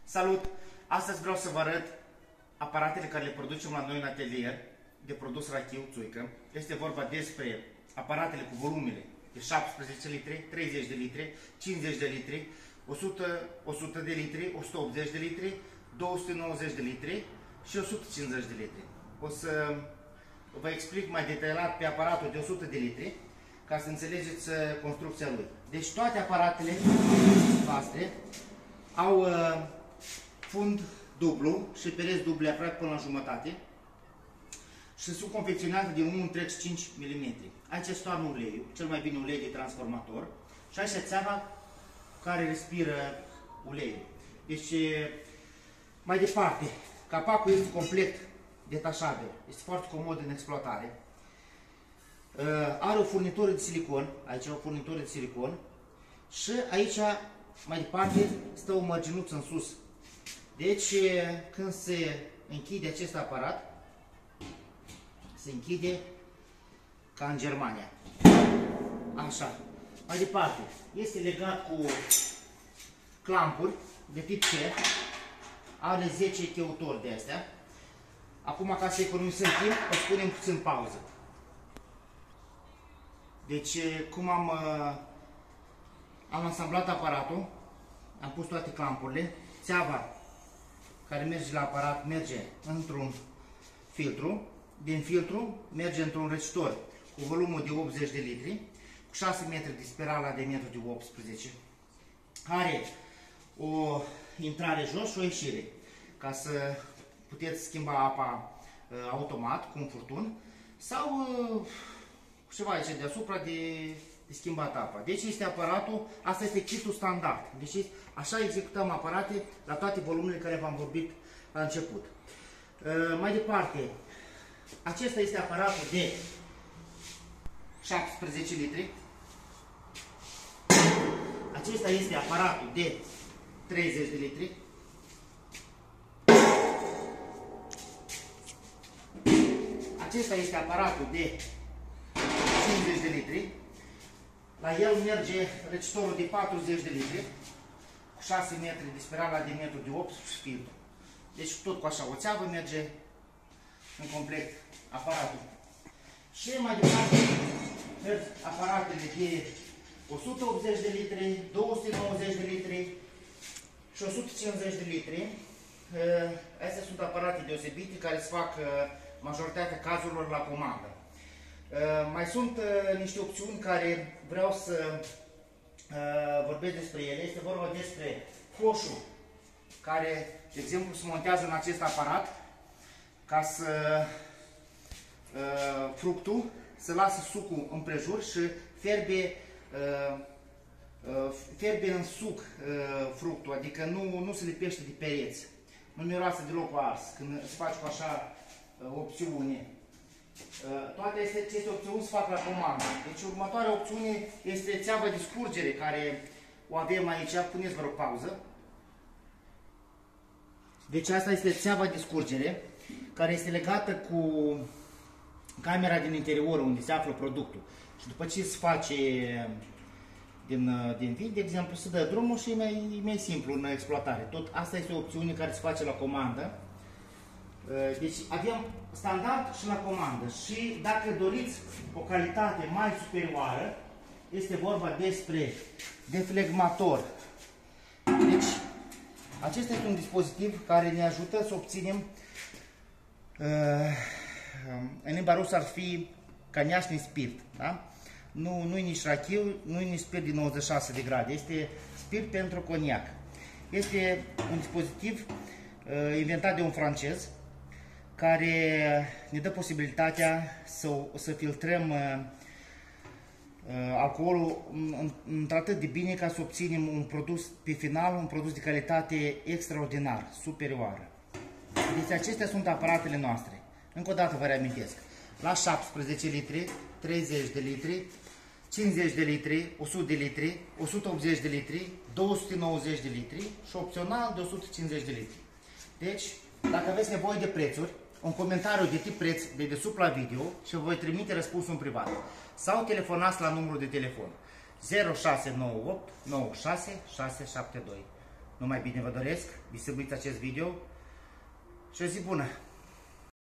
Salut! Astăzi vreau să vă arăt aparatele care le producem la noi în atelier de produs rachiu, țuică. Este vorba despre aparatele cu volumele de 17 litri, 30 de litri, 50 de litri, 100 de litri, 180 de litri, 290 de litri și 150 de litri. O să vă explic mai detaliat pe aparatul de 100 de litri ca să înțelegeți construcția lui. Deci toate aparatele noastre au fund dublu și pereți duble aproape până la jumătate și sunt confecționate de 1,5 mm. Aici se toarnă uleiul, cel mai bine ulei de transformator, și aici țeava care respiră uleiul. Deci, mai departe, capacul este complet detașabil, este foarte comod în exploatare. Are o furnitură de silicon, aici o furnitură de silicon și aici, mai departe, stă o mărginuță în sus. Deci, când se închide acest aparat, se închide ca în Germania. Așa. Mai departe, este legat cu clampuri de tip C, are 10 cheutori de astea. Acum, ca să economisim timp, o spunem puțin pauză. Deci, cum am asamblat aparatul, am pus toate clampurile, țeava care merge la aparat merge într-un filtru, din filtru merge într-un răcitor cu volumul de 80 de litri, cu 6 metri de spirală la diametru de 18. Are o intrare jos și o ieșire, ca să puteți schimba apa automat cu un furtun sau ceva aici deasupra de schimbat apa. Deci este aparatul, asta este kitul standard. Deci așa executăm aparate la toate volumele care v-am vorbit la început. Mai departe, acesta este aparatul de 17 litri. Acesta este aparatul de 30 de litri. Acesta este aparatul de 50 de litri. La el merge răcitorul de 40 de litri, cu 6 metri de spirală la diametru de 8 și filtru. Deci tot cu așa o țeavă merge în complet aparatul. Și mai departe merg aparatele de 180 de litri, 290 de litri și 150 de litri. Astea sunt aparate deosebite care se fac majoritatea cazurilor la comandă. Mai sunt niște opțiuni care vreau să vorbesc despre ele. Este vorba despre coșul care, de exemplu, se montează în acest aparat ca să fructul să lasă sucul împrejur și fierbe în suc fructul, adică nu se lipește de pereți. Nu miroase deloc ars când se face cu așa opțiune. Toate aceste opțiuni se fac la comandă. Deci următoarea opțiune este țeava de scurgere care o avem aici. Puneți, vă rog, pauză. Deci asta este țeava de scurgere care este legată cu camera din interior unde se află productul. Și după ce se face din vid, de exemplu, se dă drumul și e mai simplu în exploatare. Tot asta este o opțiune care se face la comandă. Deci avem standard și la comandă și dacă doriți o calitate mai superioară, este vorba despre deflegmator. Deci acesta este un dispozitiv care ne ajută să obținem, în limba rusă ar fi caniaș nici spirit. Da? Nu e nici rachiu, nu e nici spirit de 96 de grade, este spirit pentru coniac. Este un dispozitiv inventat de un francez care ne dă posibilitatea să filtrăm alcoolul într-atât de bine ca să obținem un produs pe final, un produs de calitate extraordinar, superioară. Deci acestea sunt aparatele noastre. Încă o dată vă reamintesc. La 17 litri, 30 de litri, 50 de litri, 100 de litri, 180 de litri, 290 de litri și opțional de 150 de litri. Deci, dacă aveți nevoie de prețuri, un comentariu de tip preț de desubt la video și vă voi trimite răspunsul în privat. Sau telefonați la numărul de telefon 0698 96 672. Numai bine vă doresc, distribuiți acest video și o zi bună!